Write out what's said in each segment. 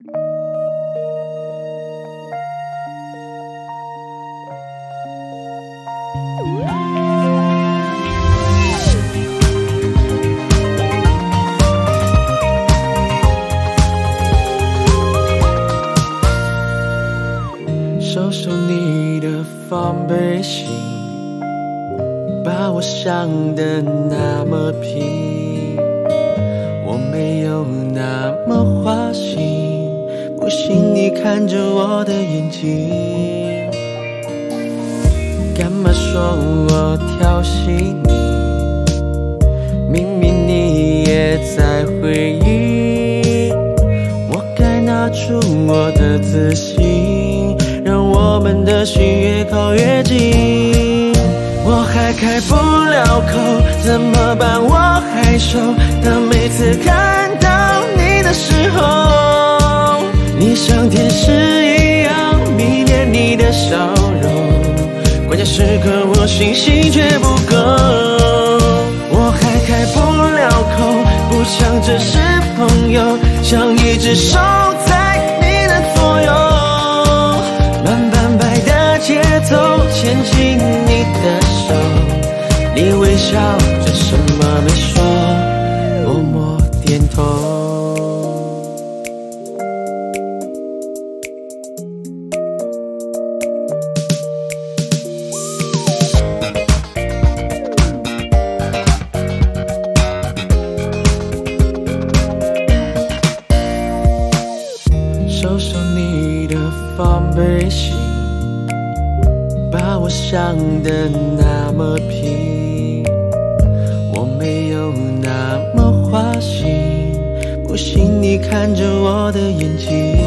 收收你的防备心，把我想得那么平，我没有那么花心，不信你看着我的眼睛，干嘛说我挑衅你？明明你也在回应，我该拿出我的自信，让我们的心越靠越近。我还开不了口，怎么办？我害羞，当每次看到你的时候，你像天使一样迷恋你的笑容，关键时刻我信心却不够。我还开不了口，不想只是朋友，像一只手在你的左右，慢半拍的节奏牵紧你的手，你微笑着什么没说，默默点头。收收你的防备心，把我想得那么平，我没有那么花心，不信你看着我的眼睛，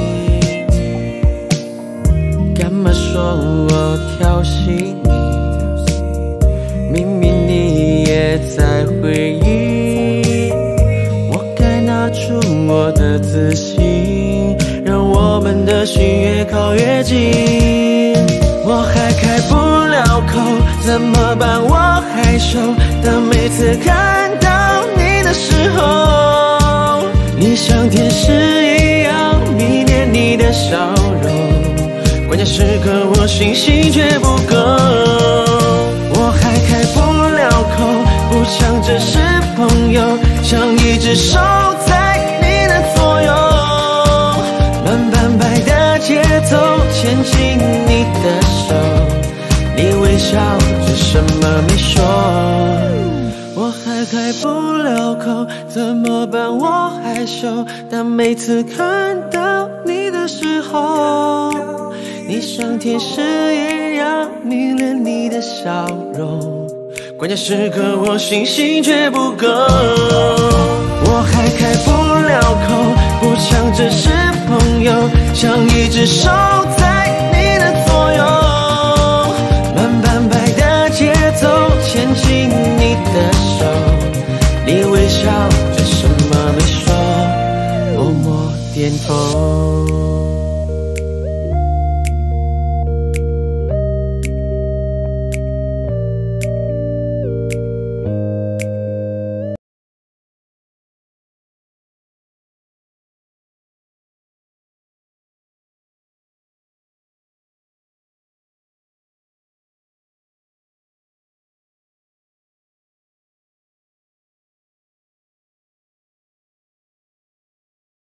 干嘛说我挑衅你？明明你也在回应，我该拿出我的自信，让我们的心越靠越近。我还开不了口，怎么办？我害羞，当每次看到你的时候，你像天使一样迷恋你的笑容，关键时刻我信心却不够。我还开不了口，不想只是朋友，像一只手在你的左右，慢半拍的节奏牵紧你的手，你微笑着什么没说。我还开不了口，怎么办？我害羞，但每次看到你的时候，你像天使一样迷恋你的笑容，关键时刻我信心却不够。我还开不了口，不想只是朋友，像一只手在你的左右，慢半拍的节奏牵紧你的手，你微笑着什么没说，默默点头。